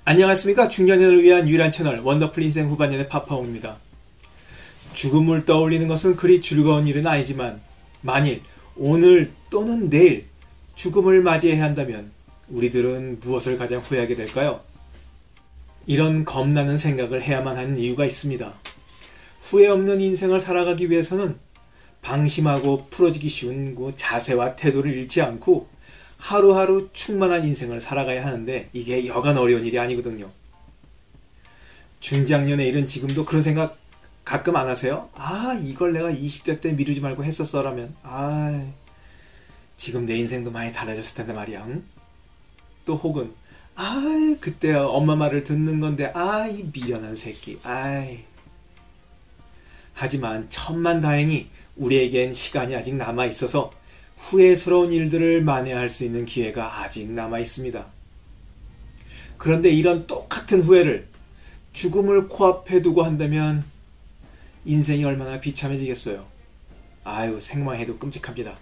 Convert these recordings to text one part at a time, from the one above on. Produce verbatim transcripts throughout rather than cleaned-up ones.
안녕하십니까. 중년년을 위한 유일한 채널 원더풀 인생 후반년의 파파홍입니다. 죽음을 떠올리는 것은 그리 즐거운 일은 아니지만 만일 오늘 또는 내일 죽음을 맞이해야 한다면 우리들은 무엇을 가장 후회하게 될까요? 이런 겁나는 생각을 해야만 하는 이유가 있습니다. 후회 없는 인생을 살아가기 위해서는 방심하고 풀어지기 쉬운 그 자세와 태도를 잃지 않고 하루하루 충만한 인생을 살아가야 하는데 이게 여간 어려운 일이 아니거든요. 중장년의 일은 지금도 그런 생각 가끔 안 하세요? 아, 이걸 내가 이십 대 때 미루지 말고 했었어라면 아, 지금 내 인생도 많이 달라졌을 텐데 말이야. 응? 또 혹은 아, 그때 엄마 말을 듣는 건데 아, 이 미련한 새끼. 아이. 하지만 천만다행히 우리에겐 시간이 아직 남아 있어서 후회스러운 일들을 만회할 수 있는 기회가 아직 남아 있습니다. 그런데 이런 똑같은 후회를 죽음을 코앞에 두고 한다면 인생이 얼마나 비참해지겠어요. 아유, 생각해도 끔찍합니다.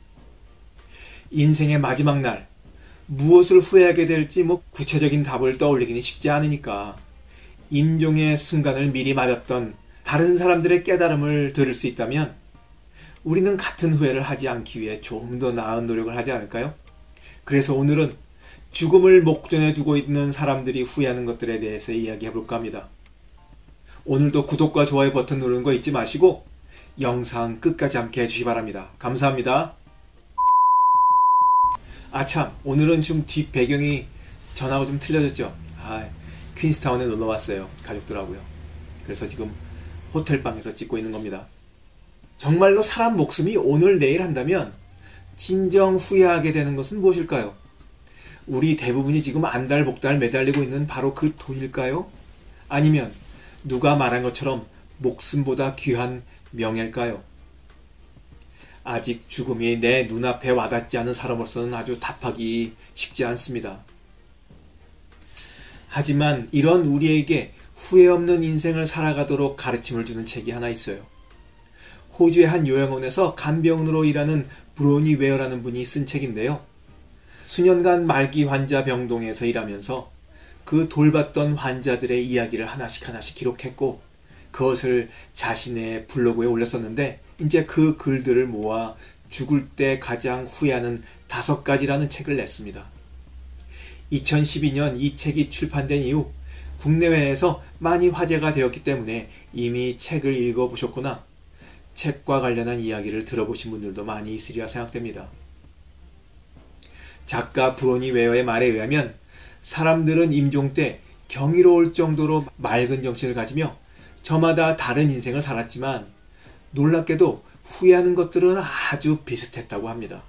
인생의 마지막 날 무엇을 후회하게 될지 뭐 구체적인 답을 떠올리기는 쉽지 않으니까 임종의 순간을 미리 맞았던 다른 사람들의 깨달음을 들을 수 있다면 우리는 같은 후회를 하지 않기 위해 좀 더 나은 노력을 하지 않을까요? 그래서 오늘은 죽음을 목전에 두고 있는 사람들이 후회하는 것들에 대해서 이야기해볼까 합니다. 오늘도 구독과 좋아요 버튼 누르는 거 잊지 마시고 영상 끝까지 함께 해주시기 바랍니다. 감사합니다. 아참, 오늘은 좀 뒷 배경이 전하고 좀 틀려졌죠? 아, 퀸스타운에 놀러왔어요. 가족들하고요. 그래서 지금 호텔방에서 찍고 있는 겁니다. 정말로 사람 목숨이 오늘 내일 한다면 진정 후회하게 되는 것은 무엇일까요? 우리 대부분이 지금 안달복달 매달리고 있는 바로 그 돈일까요? 아니면 누가 말한 것처럼 목숨보다 귀한 명예일까요? 아직 죽음이 내 눈앞에 와닿지 않은 사람으로서는 아주 답하기 쉽지 않습니다. 하지만 이런 우리에게 후회 없는 인생을 살아가도록 가르침을 주는 책이 하나 있어요. 호주의 한 요양원에서 간병인으로 일하는 브로니 웨어라는 분이 쓴 책인데요. 수년간 말기 환자 병동에서 일하면서 그 돌봤던 환자들의 이야기를 하나씩 하나씩 기록했고 그것을 자신의 블로그에 올렸었는데 이제 그 글들을 모아 죽을 때 가장 후회하는 다섯 가지라는 책을 냈습니다. 이천십이 년 이 책이 출판된 이후 국내외에서 많이 화제가 되었기 때문에 이미 책을 읽어보셨거나 책과 관련한 이야기를 들어보신 분들도 많이 있으리라 생각됩니다. 작가 브로니 웨어의 말에 의하면 사람들은 임종 때 경이로울 정도로 맑은 정신을 가지며 저마다 다른 인생을 살았지만 놀랍게도 후회하는 것들은 아주 비슷했다고 합니다.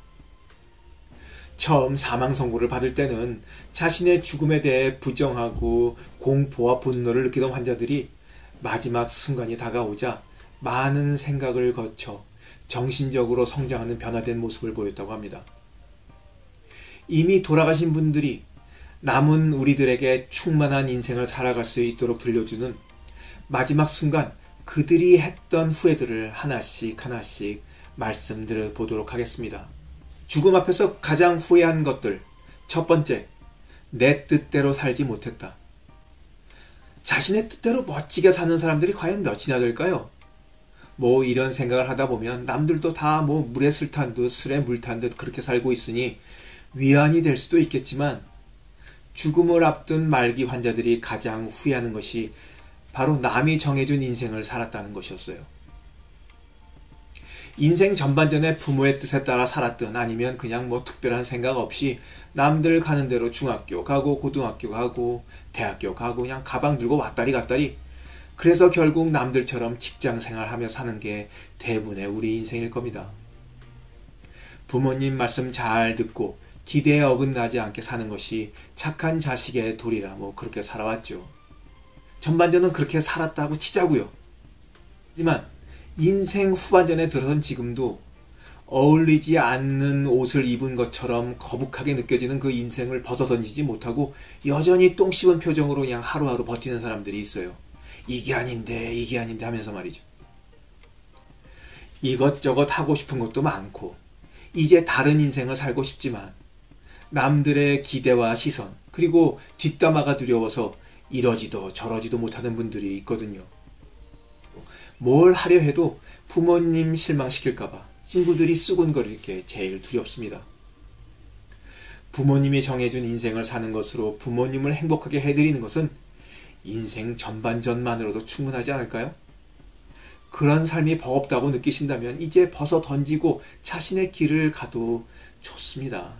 처음 사망 선고를 받을 때는 자신의 죽음에 대해 부정하고 공포와 분노를 느끼던 환자들이 마지막 순간이 다가오자 많은 생각을 거쳐 정신적으로 성장하는 변화된 모습을 보였다고 합니다. 이미 돌아가신 분들이 남은 우리들에게 충만한 인생을 살아갈 수 있도록 들려주는 마지막 순간 그들이 했던 후회들을 하나씩 하나씩 말씀드려 보도록 하겠습니다. 죽음 앞에서 가장 후회한 것들. 첫 번째, 내 뜻대로 살지 못했다. 자신의 뜻대로 멋지게 사는 사람들이 과연 몇이나 될까요? 뭐 이런 생각을 하다 보면 남들도 다 뭐 물에 술 탄 듯 술에 물 탄 듯 그렇게 살고 있으니 위안이 될 수도 있겠지만 죽음을 앞둔 말기 환자들이 가장 후회하는 것이 바로 남이 정해준 인생을 살았다는 것이었어요. 인생 전반전에 부모의 뜻에 따라 살았든 아니면 그냥 뭐 특별한 생각 없이 남들 가는 대로 중학교 가고 고등학교 가고 대학교 가고 그냥 가방 들고 왔다리 갔다리 그래서 결국 남들처럼 직장생활하며 사는 게 대부분의 우리 인생일 겁니다. 부모님 말씀 잘 듣고 기대에 어긋나지 않게 사는 것이 착한 자식의 도리라 뭐 그렇게 살아왔죠. 전반전은 그렇게 살았다고 치자고요. 하지만 인생 후반전에 들어선 지금도 어울리지 않는 옷을 입은 것처럼 거북하게 느껴지는 그 인생을 벗어던지지 못하고 여전히 똥 씹은 표정으로 그냥 하루하루 버티는 사람들이 있어요. 이게 아닌데 이게 아닌데 하면서 말이죠. 이것저것 하고 싶은 것도 많고 이제 다른 인생을 살고 싶지만 남들의 기대와 시선 그리고 뒷담화가 두려워서 이러지도 저러지도 못하는 분들이 있거든요. 뭘 하려 해도 부모님 실망시킬까봐 친구들이 수군거릴 게 제일 두렵습니다. 부모님이 정해준 인생을 사는 것으로 부모님을 행복하게 해드리는 것은 인생 전반전만으로도 충분하지 않을까요? 그런 삶이 버겁다고 느끼신다면 이제 벗어 던지고 자신의 길을 가도 좋습니다.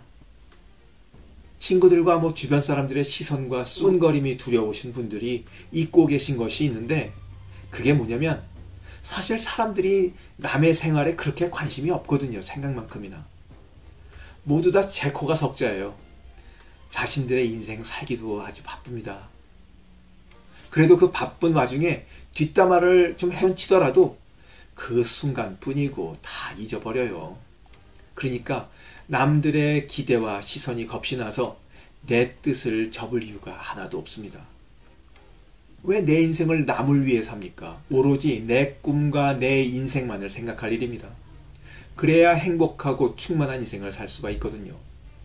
친구들과 뭐 주변 사람들의 시선과 쏜거림이 두려우신 분들이 잊고 계신 것이 있는데, 그게 뭐냐면 사실 사람들이 남의 생활에 그렇게 관심이 없거든요. 생각만큼이나. 모두 다 제 코가 석자예요. 자신들의 인생 살기도 아주 바쁩니다. 그래도 그 바쁜 와중에 뒷담화를 좀 헤엄치더라도 그 순간뿐이고 다 잊어버려요. 그러니까 남들의 기대와 시선이 겁이 나서 내 뜻을 접을 이유가 하나도 없습니다. 왜 내 인생을 남을 위해 삽니까? 오로지 내 꿈과 내 인생만을 생각할 일입니다. 그래야 행복하고 충만한 인생을 살 수가 있거든요.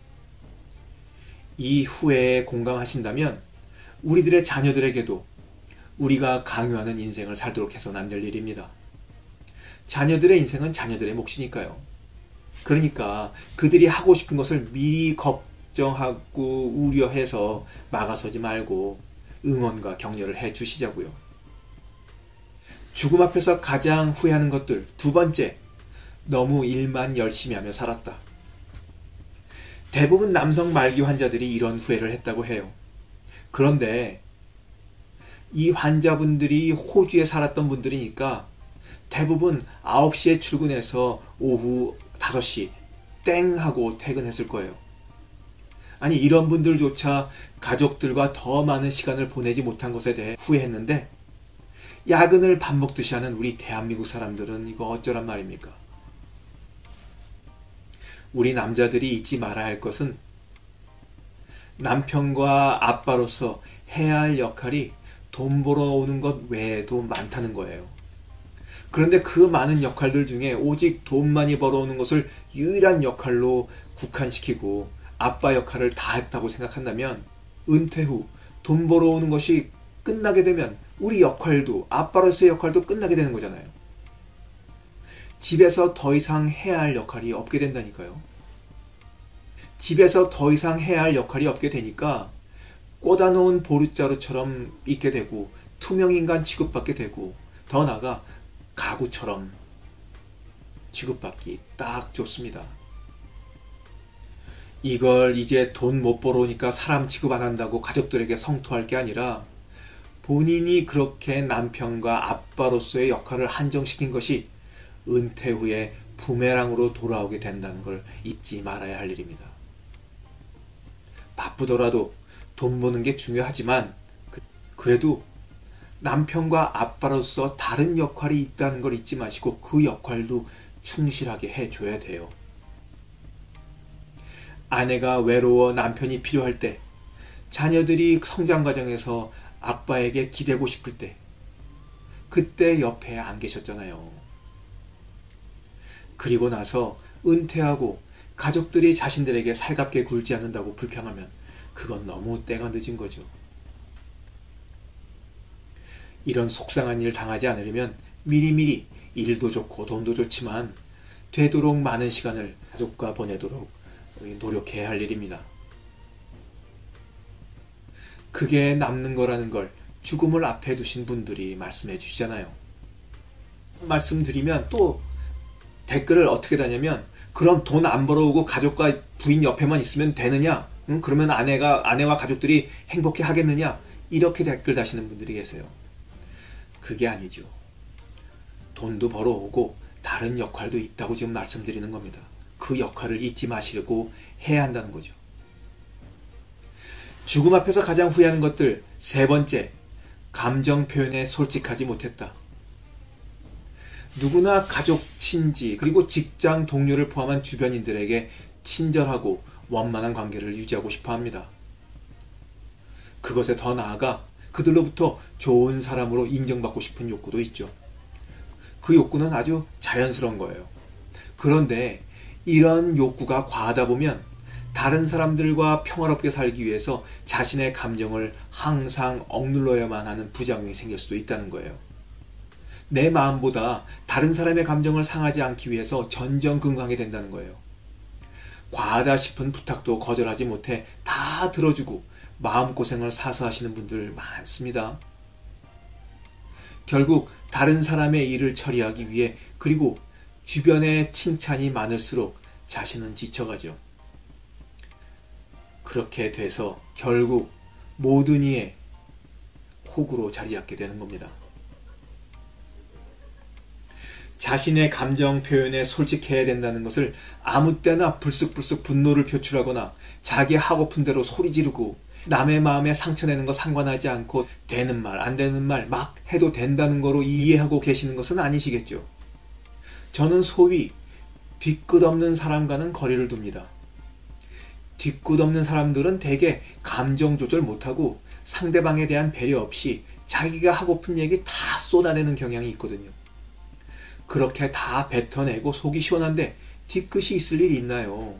이 후회에 공감하신다면 우리들의 자녀들에게도 우리가 강요하는 인생을 살도록 해서는 안 될 일입니다. 자녀들의 인생은 자녀들의 몫이니까요. 그러니까 그들이 하고 싶은 것을 미리 걱정하고 우려해서 막아서지 말고 응원과 격려를 해 주시자고요. 죽음 앞에서 가장 후회하는 것들, 두 번째, 너무 일만 열심히 하며 살았다. 대부분 남성 말기 환자들이 이런 후회를 했다고 해요. 그런데 이 환자분들이 호주에 살았던 분들이니까 대부분 아홉 시에 출근해서 오후 다섯 시 땡 하고 퇴근했을 거예요. 아니, 이런 분들조차 가족들과 더 많은 시간을 보내지 못한 것에 대해 후회했는데, 야근을 밥 먹듯이 하는 우리 대한민국 사람들은 이거 어쩌란 말입니까? 우리 남자들이 잊지 말아야 할 것은 남편과 아빠로서 해야 할 역할이 돈 벌어오는 것 외에도 많다는 거예요. 그런데 그 많은 역할들 중에 오직 돈 많이 벌어오는 것을 유일한 역할로 국한시키고 아빠 역할을 다 했다고 생각한다면, 은퇴 후 돈 벌어오는 것이 끝나게 되면 우리 역할도, 아빠로서의 역할도 끝나게 되는 거잖아요. 집에서 더 이상 해야 할 역할이 없게 된다니까요. 집에서 더 이상 해야 할 역할이 없게 되니까 꽂아놓은 보릿자루처럼 있게 되고 투명인간 취급받게 되고, 더 나아가 가구처럼 취급받기 딱 좋습니다. 이걸 이제 돈 못 벌어오니까 사람 취급 안 한다고 가족들에게 성토할 게 아니라 본인이 그렇게 남편과 아빠로서의 역할을 한정시킨 것이 은퇴 후에 부메랑으로 돌아오게 된다는 걸 잊지 말아야 할 일입니다. 바쁘더라도 돈 버는 게 중요하지만 그래도 남편과 아빠로서 다른 역할이 있다는 걸 잊지 마시고 그 역할도 충실하게 해줘야 돼요. 아내가 외로워 남편이 필요할 때, 자녀들이 성장 과정에서 아빠에게 기대고 싶을 때, 그때 옆에 안 계셨잖아요. 그리고 나서 은퇴하고 가족들이 자신들에게 살갑게 굴지 않는다고 불평하면 그건 너무 때가 늦은 거죠. 이런 속상한 일 당하지 않으려면 미리미리 일도 좋고 돈도 좋지만 되도록 많은 시간을 가족과 보내도록 노력해야 할 일입니다. 그게 남는 거라는 걸 죽음을 앞에 두신 분들이 말씀해 주시잖아요. 말씀드리면 또 댓글을 어떻게 다냐면, 그럼 돈 안 벌어오고 가족과 부인 옆에만 있으면 되느냐? 응? 그러면 아내가, 아내와 가족들이 행복해 하겠느냐? 이렇게 댓글 다시는 분들이 계세요. 그게 아니죠. 돈도 벌어오고 다른 역할도 있다고 지금 말씀드리는 겁니다. 그 역할을 잊지 마시려고 해야 한다는 거죠. 죽음 앞에서 가장 후회하는 것들, 세 번째, 감정 표현에 솔직하지 못했다. 누구나 가족, 친지, 그리고 직장 동료를 포함한 주변인들에게 친절하고 원만한 관계를 유지하고 싶어 합니다. 그것에 더 나아가 그들로부터 좋은 사람으로 인정받고 싶은 욕구도 있죠. 그 욕구는 아주 자연스러운 거예요. 그런데 이런 욕구가 과하다 보면 다른 사람들과 평화롭게 살기 위해서 자신의 감정을 항상 억눌러야만 하는 부작용이 생길 수도 있다는 거예요. 내 마음보다 다른 사람의 감정을 상하지 않기 위해서 전전긍긍하게 된다는 거예요. 과하다 싶은 부탁도 거절하지 못해 다 들어주고 마음고생을 사서 하시는 분들 많습니다. 결국 다른 사람의 일을 처리하기 위해 그리고 주변에 칭찬이 많을수록 자신은 지쳐가죠. 그렇게 돼서 결국 모든 이의 호구로 자리 잡게 되는 겁니다. 자신의 감정 표현에 솔직해야 된다는 것을 아무 때나 불쑥불쑥 분노를 표출하거나 자기 하고픈 대로 소리 지르고 남의 마음에 상처내는 거 상관하지 않고 되는 말, 안 되는 말 막 해도 된다는 거로 이해하고 계시는 것은 아니시겠죠. 저는 소위 뒤끝 없는 사람과는 거리를 둡니다. 뒤끝 없는 사람들은 대개 감정 조절 못하고 상대방에 대한 배려 없이 자기가 하고픈 얘기 다 쏟아내는 경향이 있거든요. 그렇게 다 뱉어내고 속이 시원한데 뒤끝이 있을 일이 있나요?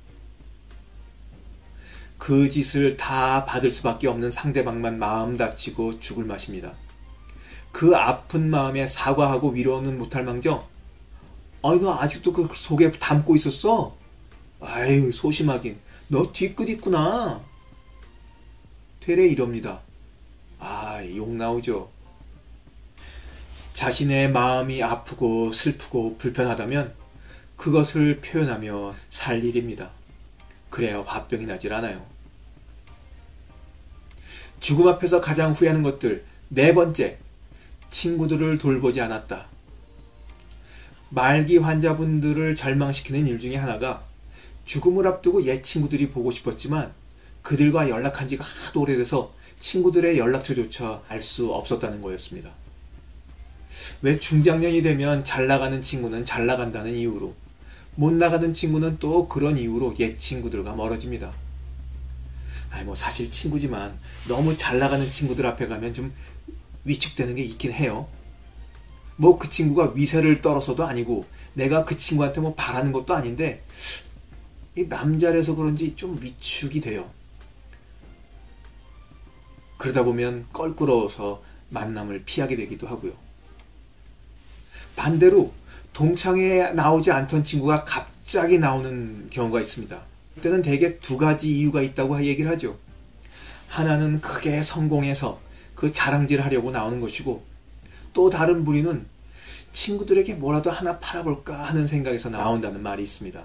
그 짓을 다 받을 수밖에 없는 상대방만 마음 다치고 죽을 맛입니다. 그 아픈 마음에 사과하고 위로는 못할 망정, 아이 너 아직도 그 속에 담고 있었어? 아유 소심하긴, 너 뒤끝 있구나. 되레 이럽니다. 아, 욕 나오죠. 자신의 마음이 아프고 슬프고 불편하다면 그것을 표현하며 살 일입니다. 그래야 화병이 나질 않아요. 죽음 앞에서 가장 후회하는 것들. 네 번째, 친구들을 돌보지 않았다. 말기 환자분들을 절망시키는 일 중에 하나가 죽음을 앞두고 옛 친구들이 보고 싶었지만 그들과 연락한 지가 하도 오래돼서 친구들의 연락처조차 알 수 없었다는 거였습니다. 왜 중장년이 되면 잘 나가는 친구는 잘 나간다는 이유로, 못 나가는 친구는 또 그런 이유로 옛 친구들과 멀어집니다. 아니 뭐 사실 친구지만 너무 잘 나가는 친구들 앞에 가면 좀 위축되는 게 있긴 해요. 뭐 그 친구가 위세를 떨어서도 아니고 내가 그 친구한테 뭐 바라는 것도 아닌데 이 남자라서 그런지 좀 위축이 돼요. 그러다 보면 껄끄러워서 만남을 피하게 되기도 하고요. 반대로 동창회에 나오지 않던 친구가 갑자기 나오는 경우가 있습니다. 그때는 대개 두 가지 이유가 있다고 얘기를 하죠. 하나는 크게 성공해서 그 자랑질 하려고 나오는 것이고, 또 다른 부류는 친구들에게 뭐라도 하나 팔아볼까 하는 생각에서 나온다는 말이 있습니다.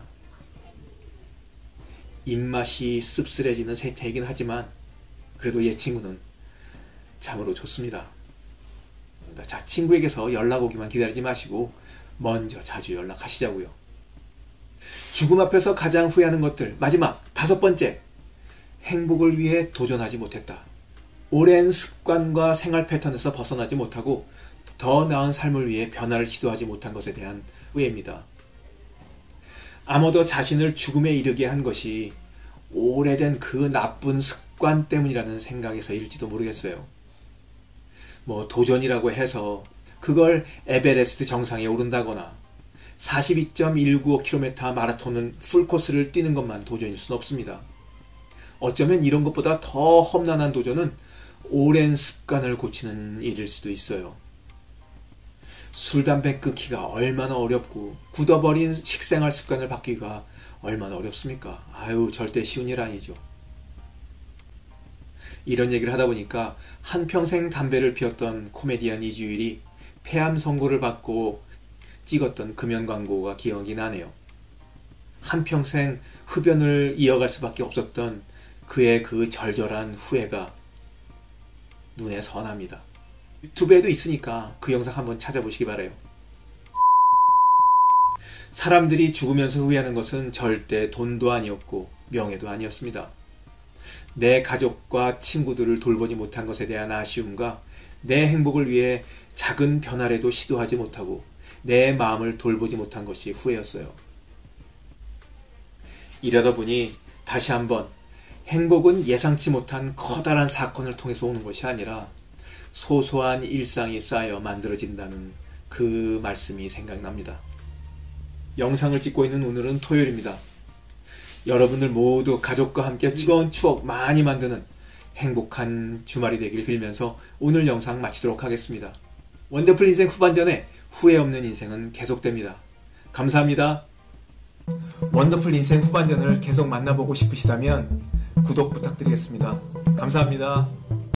입맛이 씁쓸해지는 세태이긴 하지만 그래도 얘 친구는 참으로 좋습니다. 자, 친구에게서 연락 오기만 기다리지 마시고 먼저 자주 연락하시자고요. 죽음 앞에서 가장 후회하는 것들. 마지막 다섯 번째, 행복을 위해 도전하지 못했다. 오랜 습관과 생활 패턴에서 벗어나지 못하고 더 나은 삶을 위해 변화를 시도하지 못한 것에 대한 후회입니다. 아마도 자신을 죽음에 이르게 한 것이 오래된 그 나쁜 습관 때문이라는 생각에서일지도 모르겠어요. 뭐 도전이라고 해서 그걸 에베레스트 정상에 오른다거나 사십이 점 일구오 킬로미터 마라톤은 풀코스를 뛰는 것만 도전일 수는 없습니다. 어쩌면 이런 것보다 더 험난한 도전은 오랜 습관을 고치는 일일 수도 있어요. 술, 담배 끊기가 얼마나 어렵고 굳어버린 식생활 습관을 바뀌기가 얼마나 어렵습니까? 아유, 절대 쉬운 일 아니죠. 이런 얘기를 하다 보니까 한평생 담배를 피웠던 코미디언 이주일이 폐암 선고를 받고 찍었던 금연 광고가 기억이 나네요. 한평생 흡연을 이어갈 수밖에 없었던 그의 그 절절한 후회가 눈에 선합니다. 유튜브에도 있으니까 그 영상 한번 찾아보시기 바라요. 사람들이 죽으면서 후회하는 것은 절대 돈도 아니었고 명예도 아니었습니다. 내 가족과 친구들을 돌보지 못한 것에 대한 아쉬움과 내 행복을 위해 작은 변화라도 시도하지 못하고 내 마음을 돌보지 못한 것이 후회였어요. 이러다 보니 다시 한번 행복은 예상치 못한 커다란 사건을 통해서 오는 것이 아니라 소소한 일상이 쌓여 만들어진다는 그 말씀이 생각납니다. 영상을 찍고 있는 오늘은 토요일입니다. 여러분들 모두 가족과 함께 즐거운 추억 많이 만드는 행복한 주말이 되길 빌면서 오늘 영상 마치도록 하겠습니다. 원더풀 인생 후반전에 후회 없는 인생은 계속됩니다. 감사합니다. 원더풀 인생 후반전을 계속 만나보고 싶으시다면 구독 부탁드리겠습니다. 감사합니다.